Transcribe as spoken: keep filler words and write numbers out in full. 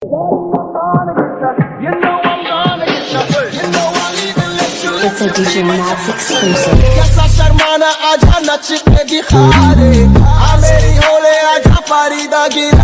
It's a D J Max exclusive. कैसा शर्माना आजा नच के दिखा दे, आ मेरी होले आजा फरीदा गिरा